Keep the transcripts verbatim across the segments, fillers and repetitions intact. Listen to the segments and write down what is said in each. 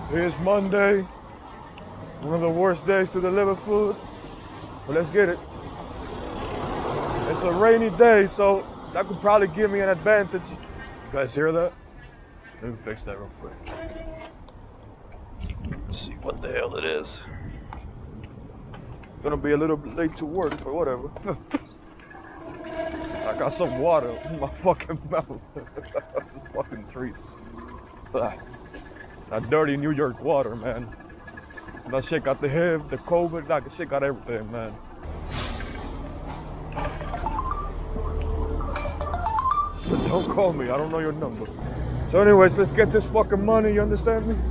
It's Monday, one of the worst days to deliver food, but let's get it. It's a rainy day, so that could probably give me an advantage. You guys hear that? Let me fix that real quick. Let's see what the hell it is. It's gonna be a little bit late to work, but whatever. I got some water in my fucking mouth. Fucking trees. That dirty New York water, man. That shit got the H I V, the COVID, that shit got everything, man. But don't call me, I don't know your number. So anyways, let's get this fucking money, you understand me?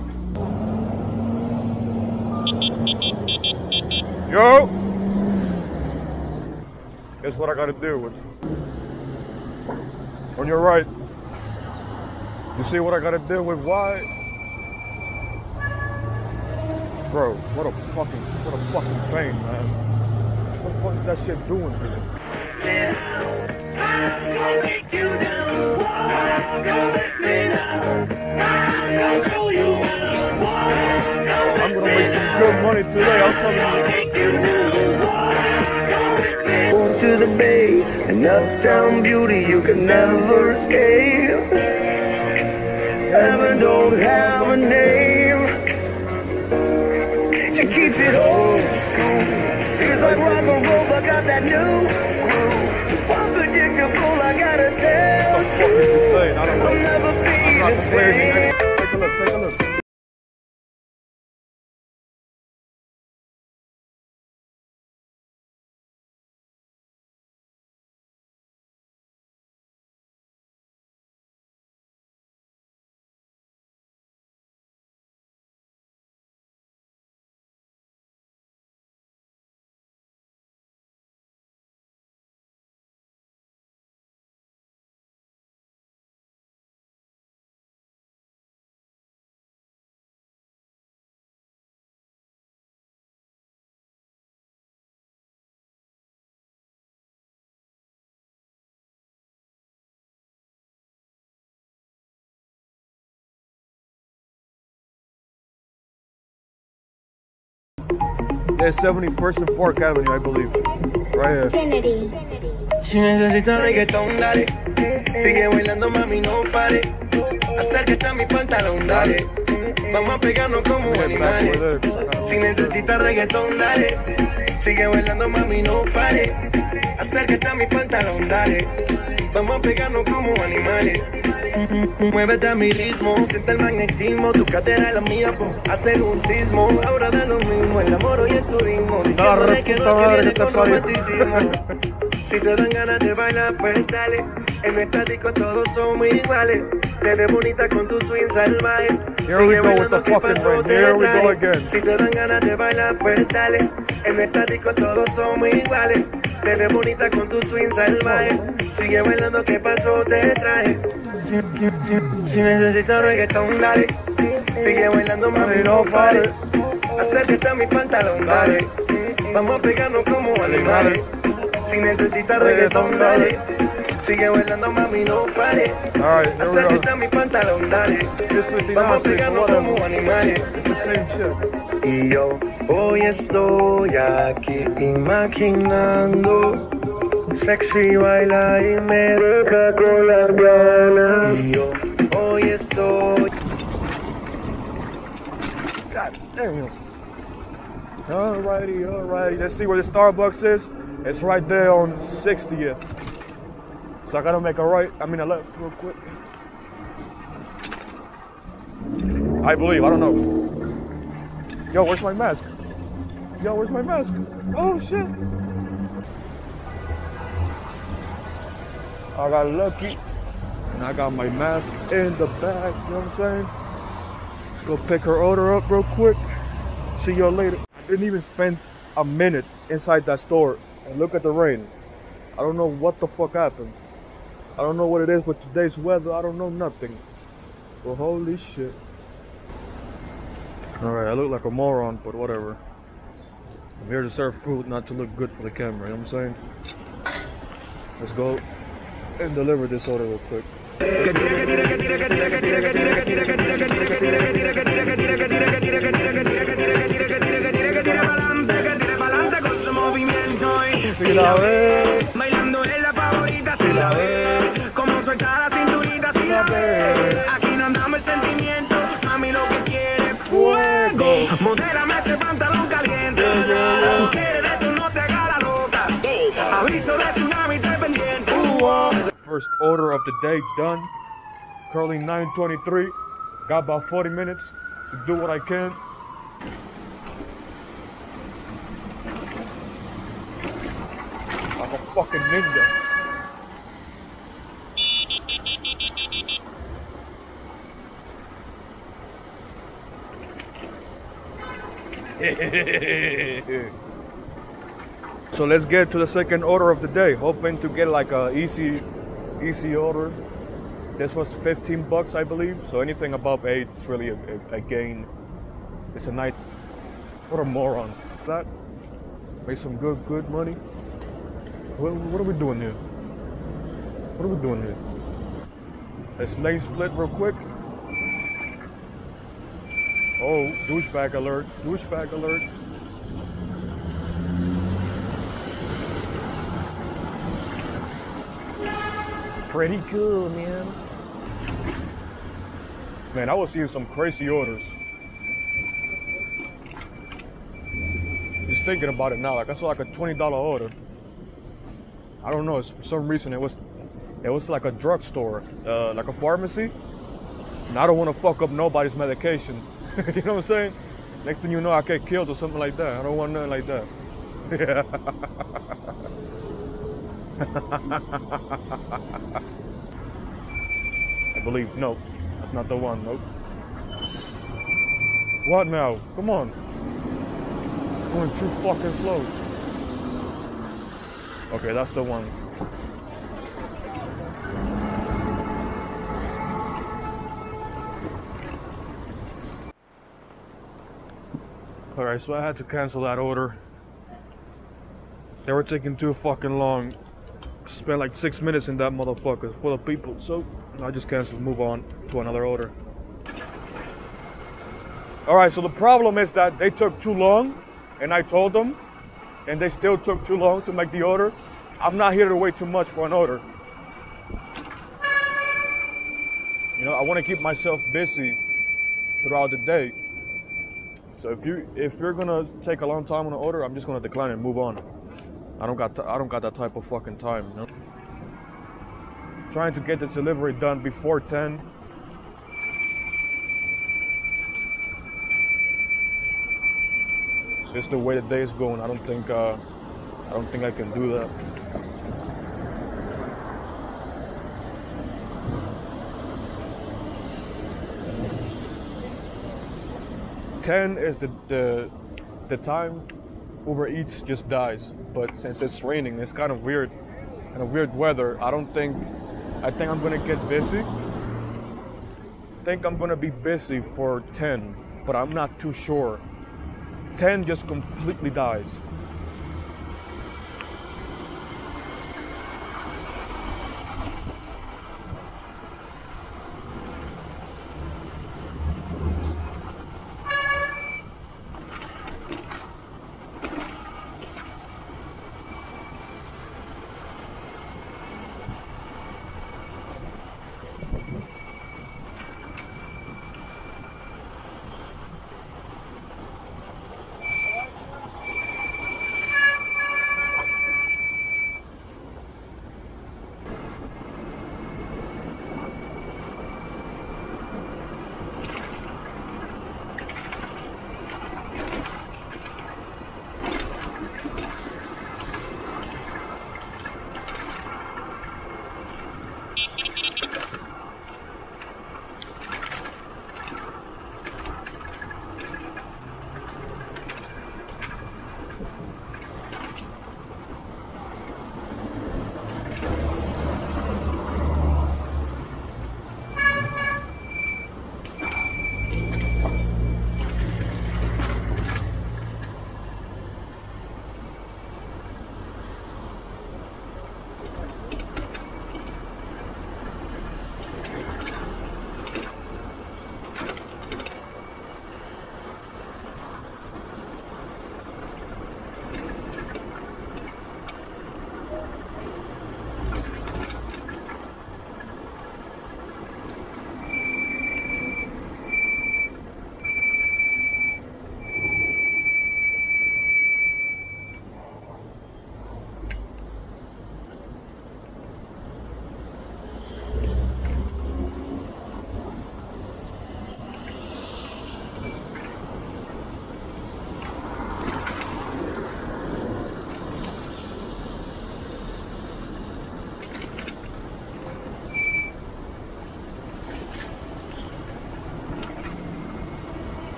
Yo! Guess what I gotta deal with? On your right. You see what I gotta deal with? Why? Bro, what a fucking, what a fucking pain, man. What the fuck is that shit doing to me? I'm gonna make some good money today, I'll tell you. To the bay, an uptown beauty you can never escape. Heaven don't have a name. She keeps it old school. Feels like rock and roll, but got that new groove. So unpredictable, I gotta tell What the fuck is she saying? I don't know. I'll never be I'm not the complaining. same. Take a look, take a look. There's seventy-first and Park Avenue, I believe. Right here. Infinity. Si necesitas reggaetón, dale. Sigue bailando, mami, no pare. Acércate a mi pantalón, dale. Vamos a pegarnos como animales. Si necesitas reggaetón, dale. Sigue bailando, mami, no pare. Acércate a mi pantalón, dale. Vamos a pegarnos como animales. Muévete a mi ritmo, siente el magnetismo. Tu cadera es la mía, po, hacer un sismo. Ahora da lo mismo, el amor y el turismo. Diciéndole que no que viene con romanticismo. Si te dan ganas de bailar, pues dale. En nuestra disco todos somos iguales. Te ves bonita con tu swing salvaje. Here we go with the fucking rain. Here we go again. Si te dan ganas de bailar, pues dale. En nuestra disco todos somos iguales. Te ves bonita con tu swing salvaje. Sigue bailando, ¿qué pasó? Te traje. Si, si, si, si necesitas reggaetón, dale. Sigue bailando, mami, no pare. Acércate a mi pantalón, dale. Vamos a pegarnos como animales. Si necesitas reggaetón, dale. Sigue bailando, mami, no pare. Acércate a mi pantalón, dale. Vamos a pegarnos como animales. Y yo hoy estoy aquí imaginando. Sexy baila y me deja con las ganas. Y yo hoy estoy. God damn. Alrighty, alrighty. Let's see where the Starbucks is. It's right there on sixtieth. So I gotta make a right, I mean a left real quick. I believe, I don't know. Yo, where's my mask? Yo, where's my mask? Oh shit. I got lucky and I got my mask in the bag, you know what I'm saying? Go pick her order up real quick. See y'all later. I didn't even spend a minute inside that store and look at the rain. I don't know what the fuck happened. I don't know what it is with today's weather. I don't know nothing. Well, holy shit. Alright, I look like a moron, but whatever. I'm here to serve food, not to look good for the camera, you know what I'm saying? Let's go and deliver this order real quick. la ve. Bailando es la favorita, si la ve. Como suelta la cinturita, si la ve. Aquí no andamos el sentimiento, mami lo que quiere es fuego. Modérame ese pantalón caliente. Tú quieres de tú no te hagas la loca. Aviso de tsunami, te pendiente. First order of the day done. Currently nine twenty-three. Got about forty minutes to do what I can. Like a fucking ninja. So let's get to the second order of the day. Hoping to get like a easy, easy order. This was fifteen bucks, I believe. So anything above eight is really a, a, a gain. It's a nice. What a moron. That made some good, good money. What, what are we doing here? What are we doing here? Let's lane split real quick. Oh, douchebag alert! Douchebag alert! Pretty cool, man. Man, I was seeing some crazy orders. Just thinking about it now, like I saw like a twenty dollar order. I don't know, for some reason it was it was like a drugstore, uh, like a pharmacy. And I don't want to fuck up nobody's medication. You know what I'm saying? Next thing you know, I get killed or something like that. I don't want nothing like that. Yeah. I believe, no, that's not the one, nope. What now? Come on. Going too fucking slow. Okay, that's the one. Alright, so I had to cancel that order. They were taking too fucking long. Spent like six minutes in that motherfucker full of people. So I just canceled, move on to another order. Alright, so the problem is that they took too long, and I told them, and they still took too long to make the order. I'm not here to wait too much for an order. You know, I want to keep myself busy throughout the day. So if you if you're gonna take a long time on an order, I'm just gonna decline and move on. I don't got I don't got that type of fucking time, you know. Trying to get this delivery done before ten. It's just the way the day is going. I don't think uh, I don't think I can do that. ten is the, the the time Uber Eats just dies, but since it's raining, it's kind of weird, kind of weird weather. I don't think, I think I'm gonna get busy. I think I'm gonna be busy for ten, but I'm not too sure. ten just completely dies.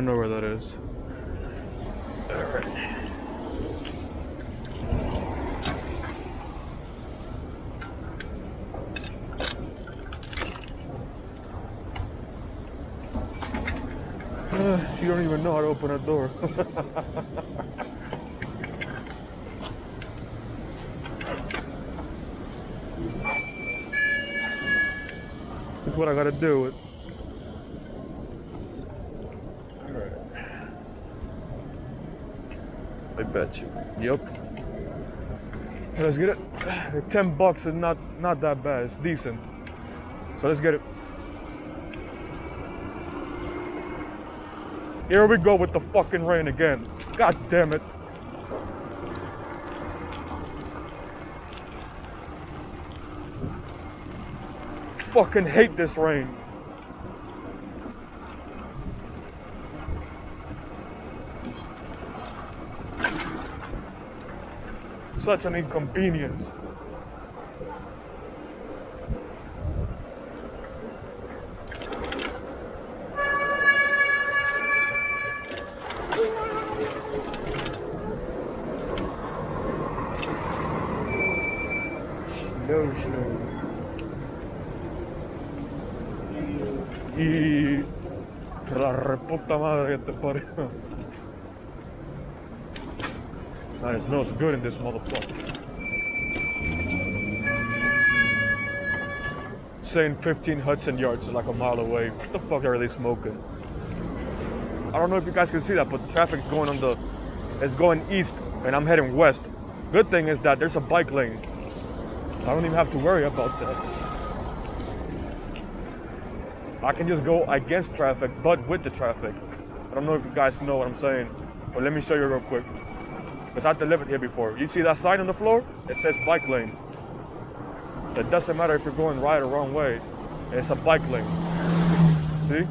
know where that is. Alright. Uh, you don't even know how to open a door. That's what I gotta do with. Alright. I bet you. Yep. Let's get it. Ten bucks is not not that bad. It's decent. So let's get it. Here we go with the fucking rain again. God damn it. Fucking hate this rain. Such an inconvenience. Snow, snow. Y la reputa madre que te parió. Man, it smells good in this motherfucker. Saying fifteen Hudson Yards is like a mile away. What the fuck are they smoking? I don't know if you guys can see that, but the traffic's going on the, it's going east, and I'm heading west. Good thing is that there's a bike lane. I don't even have to worry about that. I can just go against traffic, but with the traffic. I don't know if you guys know what I'm saying, but let me show you real quick. Because I've delivered here before. You see that sign on the floor? It says bike lane. It doesn't matter if you're going right or wrong way. It's a bike lane. See?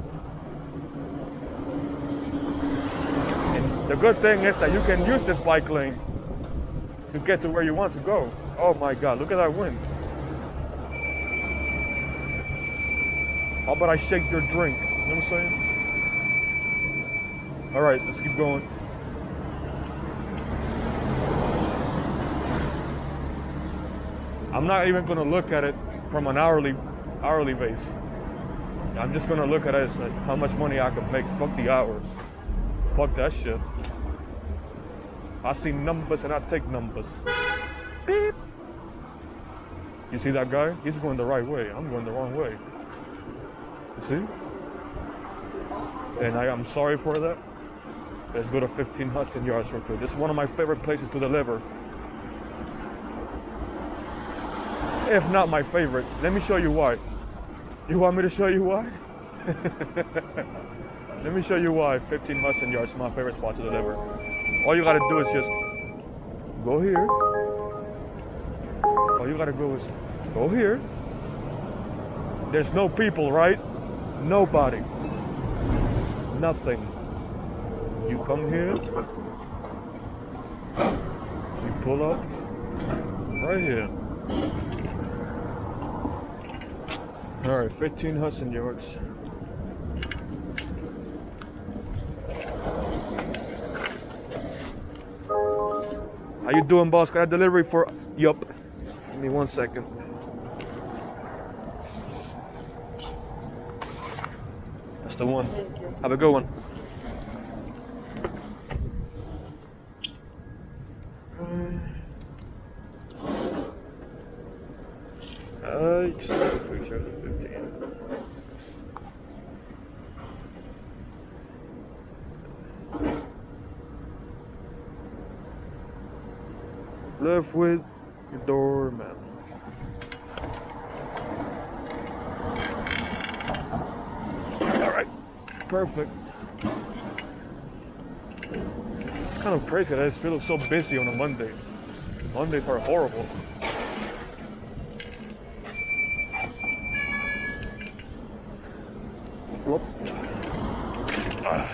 And the good thing is that you can use this bike lane to get to where you want to go. Oh my God, look at that wind. How about I shake your drink? You know what I'm saying? All right, let's keep going. I'm not even gonna look at it from an hourly hourly base. I'm just gonna look at it as like how much money I could make. Fuck the hour. Fuck that shit. I see numbers and I take numbers. Beep. You see that guy? He's going the right way. I'm going the wrong way. You see? And I am sorry for that. Let's go to fifteen Hudson Yards real quick. This is one of my favorite places to deliver. If not my favorite. Let me show you why. You want me to show you why? Let me show you why fifteen Hudson Yards is my favorite spot to deliver. All you gotta do is just go here. All you gotta go is go here. There's no people, right? Nobody. Nothing. You come here. You pull up. Right here. Alright, fifteen Hudson Yards. How you doing, boss? Got a delivery for... Yup. Give me one second. That's the one. Have a good one. Uh, you just take a picture of the fifteen. Left with your doorman. Alright, perfect. It's kind of crazy that I just feel so busy on a Monday. Mondays are horrible. Whoop. Ah.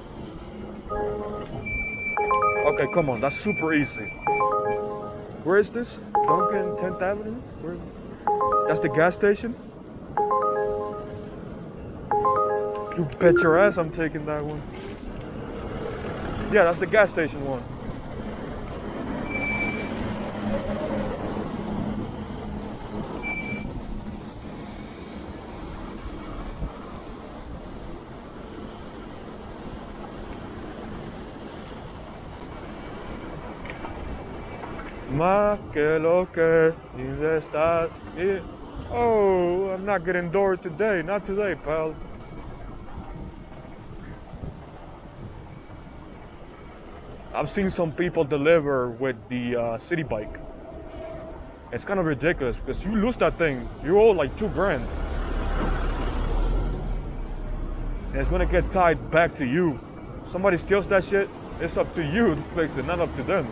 Okay, come on, that's super easy. Where is this? Duncan, tenth Avenue? Where? That's the gas station? You bet your ass I'm taking that one. Yeah, that's the gas station one. Ma que lo que está here. Oh, I'm not getting door today. Not today, pal. I've seen some people deliver with the uh, city bike. It's kind of ridiculous because you lose that thing, you owe like two grand. And it's gonna get tied back to you. Somebody steals that shit, it's up to you to fix it, not up to them.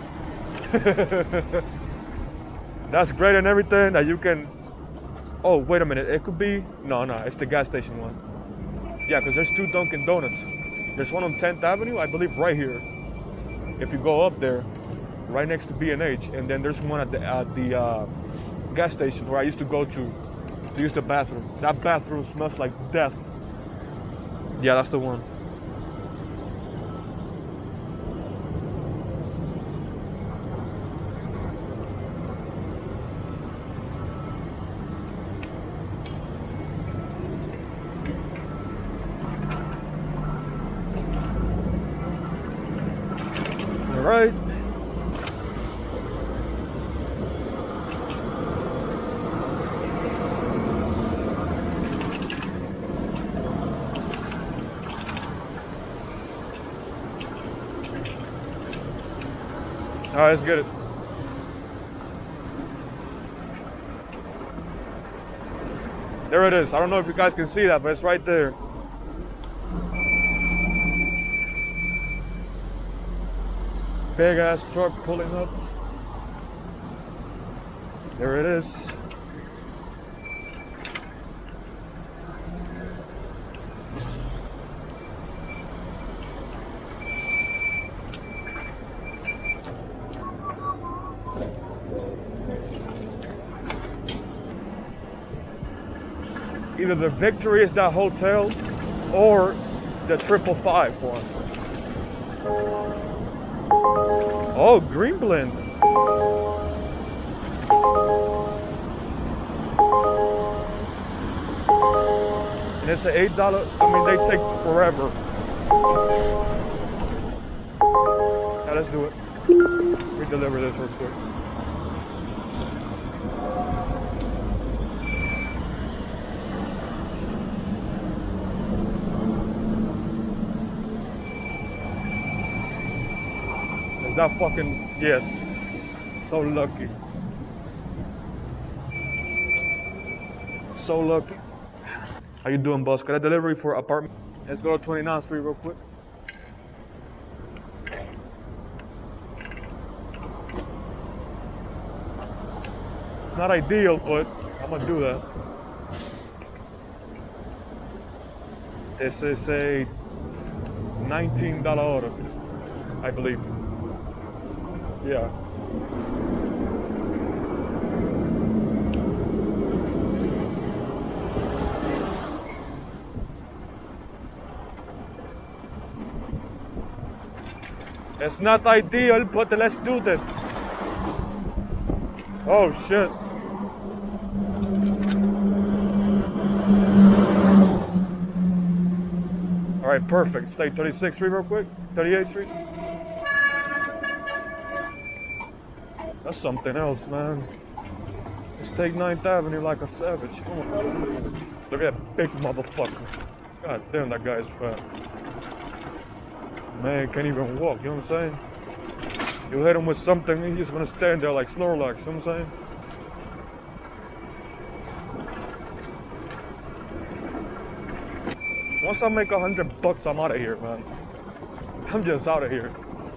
That's great and everything that you can. Oh, wait a minute, it could be. No, no, it's the gas station one. Yeah, because there's two Dunkin' Donuts. There's one on tenth Avenue, I believe, right here. If you go up there, right next to B and H, and then there's one at the at the uh, gas station where I used to go to to use the bathroom. That bathroom smells like death. Yeah, that's the one. All right. All right, let's get it. There it is. I don't know if you guys can see that, but it's right there. Big ass truck pulling up. There it is. Either the Victory is that hotel or the triple five one. Oh, Green Blend. And it's an eight dollar, I mean, they take forever. Now let's do it. We deliver this real quick. That fucking, yes, so lucky, so lucky. How you doing, boss? Got a delivery for apartment? Let's go to twenty-ninth Street real quick. It's not ideal, but I'm gonna do that. This is a nineteen dollar order, I believe. Yeah. It's not ideal, but let's do this. Oh shit. All right, perfect. Stay thirty-sixth Street real quick. thirty-eighth Street. That's something else, man. Let's take ninth Avenue like a savage. Come on. Look at that big motherfucker. God damn, that guy's fat. Man, can't even walk, you know what I'm saying? You hit him with something, he's just gonna stand there like Snorlax, you know what I'm saying? Once I make a hundred bucks, I'm out of here, man. I'm just out of here.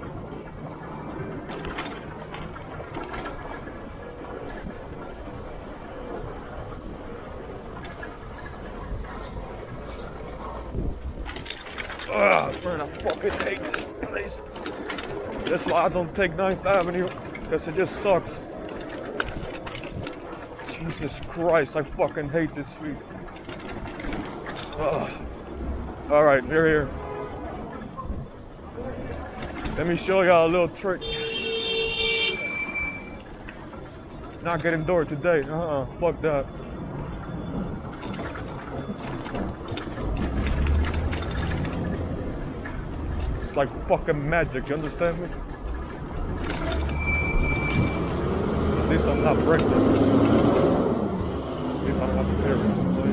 Ugh, man, I fucking hate this place. That's why I don't take ninth Avenue, because it just sucks. Jesus Christ, I fucking hate this street. Ugh. All right, here, here. Let me show y'all a little trick. Not getting door today. Uh-uh. Fuck that. It's like fucking magic. You understand me? At least I'm not breaking. At least I don't have to hear it.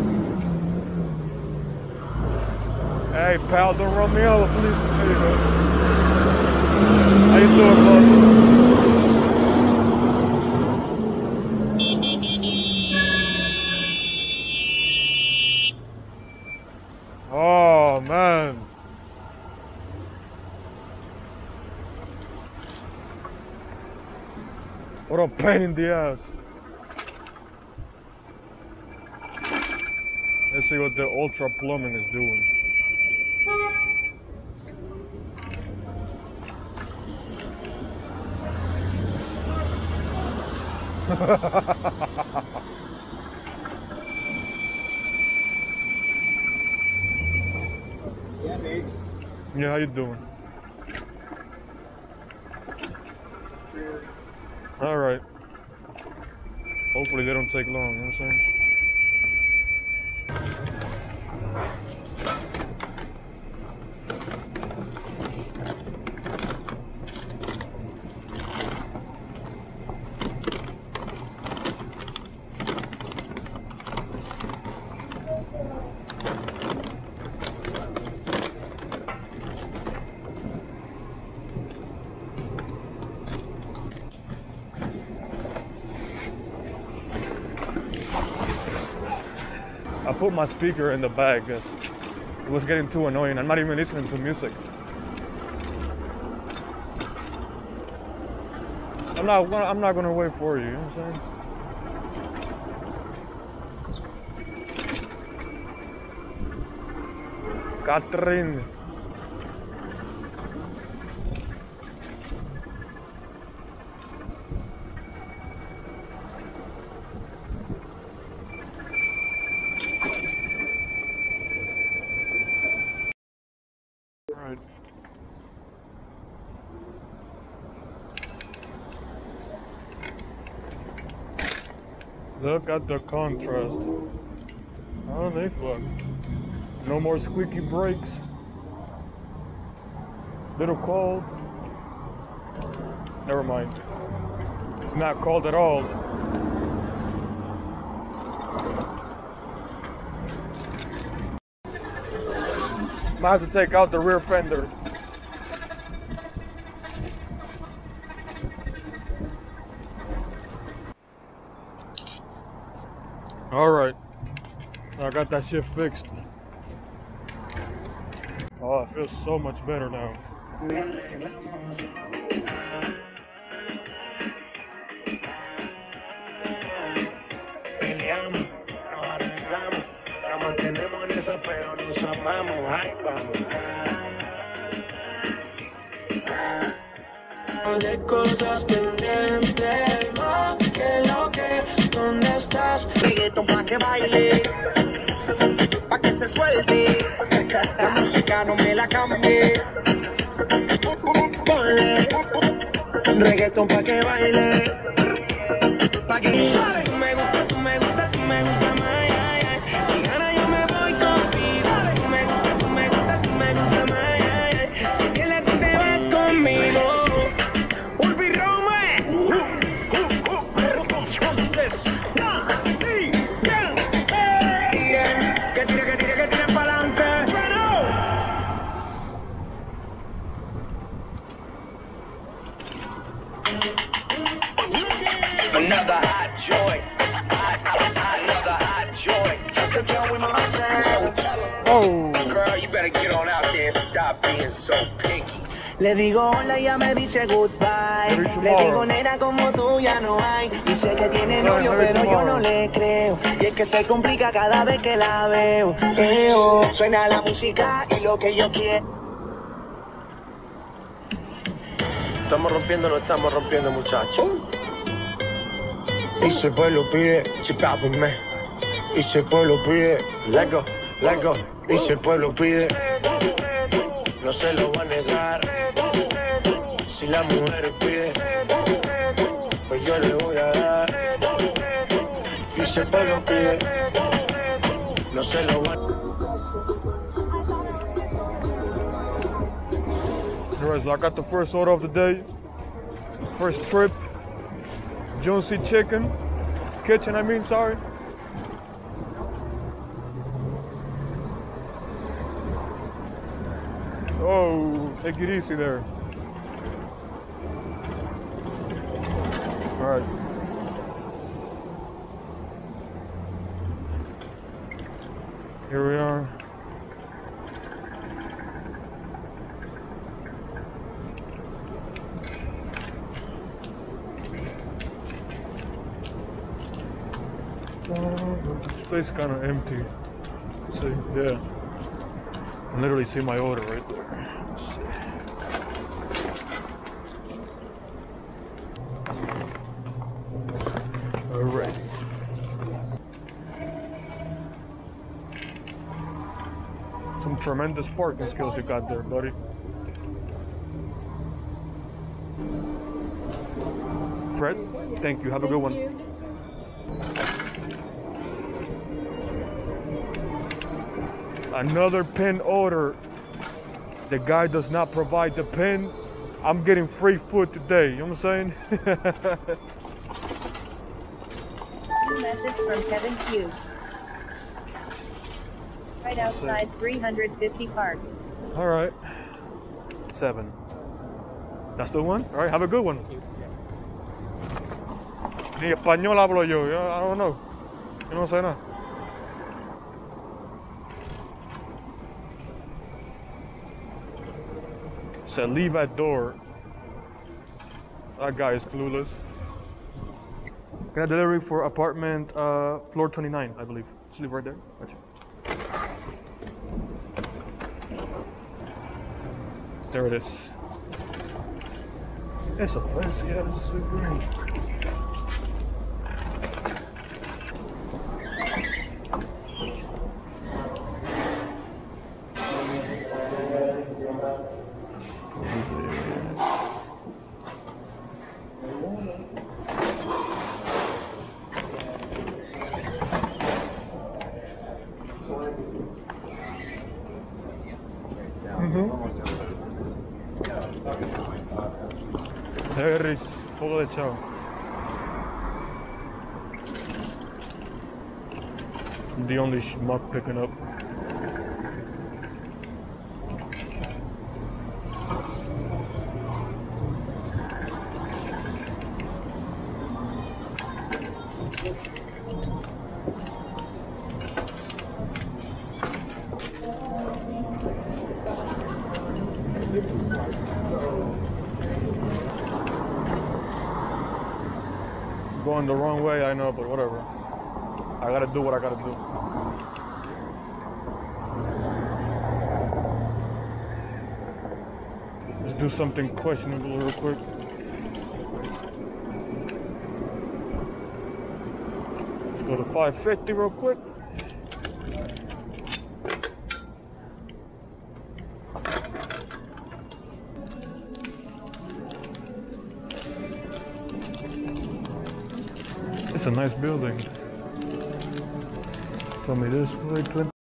Hey, pal, don't run me over, please. There you go. How you doing, bud? Oh, man. What a pain in the ass. Let's see what the Ultra Plumbing is doing. Yeah, babe. Yeah, how you doing? All right. Hopefully they don't take long, you know what I'm saying? I put my speaker in the bag because it was getting too annoying. I'm not even listening to music. I'm not gonna, I'm not gonna wait for you, you know what I'm saying? Catherine. Right. Look at the contrast. Oh, they fuck. No more squeaky brakes. Little cold. Never mind. It's not cold at all. Might have to take out the rear fender. All right, I got that shit fixed. Oh, it feels so much better now. De cosas pendientes, más que lo que, ¿dónde estás? Reggaeton pa' que baile, pa' que se suelte, la música no me la cambie, ponle, reggaeton pa' que baile, pa' que tú me gusta, tú me gusta, tú me gusta más, ay, ay. Si gana yo me voy contigo, tú me gusta, tú me gusta, tú me gusta más, ay, ay. Si pierdes tú te vas conmigo. Another hot joint, hot, hot, another hot joint. Oh, girl, you better get on out there and stop being so picky. Le digo hola y ella me dice goodbye. Le digo nena como tú ya no hay. Dice que tiene novio pero yo no le creo. Y es que se complica cada vez que la veo. Eo, suena la música y lo que yo quiero. Estamos rompiendo, no estamos rompiendo, muchachos. Y si el pueblo pide, chipápenme. Y si el pueblo pide, let go, let go. Y si el pueblo pide. no se lo va a negar. Si la mujer pide, pues yo le voy a dar. Y si el pueblo pide, no se lo va a negar. Alright, so I got the first order of the day. First trip. Jonesy Chicken. Kitchen, I mean, sorry. Oh, take it easy there. Alright. Here we are. This place is kind of empty. See, yeah. I can literally see my order right there. Let's see. Alright. Some tremendous parking skills you got there, buddy. Fred, thank you. Have a good one. Another pin order. The guy does not provide the pin. I'm getting free food today. You know what I'm saying? Message from Kevin Q. Right outside three hundred fifty Park. All right. Seven. That's the one? All right, have a good one. Ni español hablo yo. I don't know. You know what I'm saying? Said leave at door. That guy is clueless. Got a delivery for apartment uh, floor twenty-nine, I believe. Just leave right there. Gotcha. There it is. It's a fancy ass sweet green. There is fuego de chao. I'm the only schmuck picking up. Going the wrong way, I know, but whatever. I gotta do what I gotta do. Let's do something questionable real quick. Let's go to five fifty real quick. It's a nice building. Tell me this way,